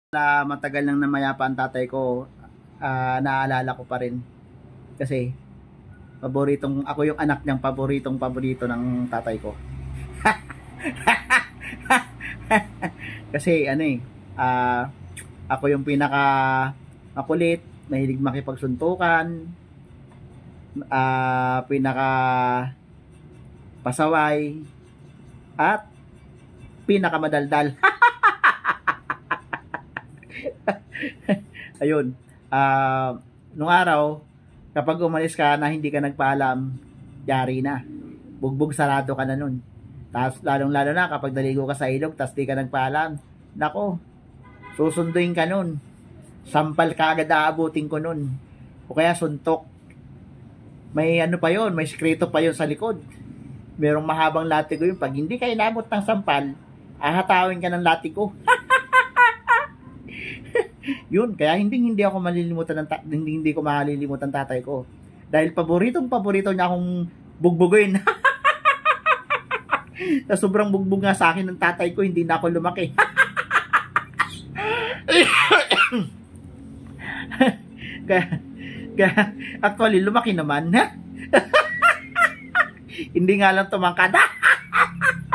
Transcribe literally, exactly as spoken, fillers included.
Na matagal nang namayapa ang tatay ko, ah, naalala ko pa rin. Kasi, paboritong, ako yung anak niyang paboritong paborito ng tatay ko. Kasi, ano eh, ah, ako yung pinaka makulit, mahilig makipagsuntukan, ah, pinaka pasaway, at pinaka madaldal. Ayun, ah, nung araw, kapag umalis ka na hindi ka nagpaalam, yari na. Bugbog sarado ka na nun. Tapos lalong lalo na kapag naligo ka sa ilog, tapos di ka nagpaalam. Nako, susunduin ka nun. Sampal ka agad aabutin ko nun. O kaya suntok. May ano pa yon, may sikreto pa yon sa likod. Merong mahabang latigo yun. Pag hindi ka inabot ng sampal, ahatawin ka ng latigo. Yun, kaya hindi hindi ako malilimutan ng ta- hindi hindi ko malilimutan tatay ko. Dahil paboritong paborito niya akong bugbugin. Sa sobrang bugbog nga sa akin ng tatay ko, hindi na ako lumaki. kaya, kaya actually lumaki naman. Hindi nga lang tumangkad.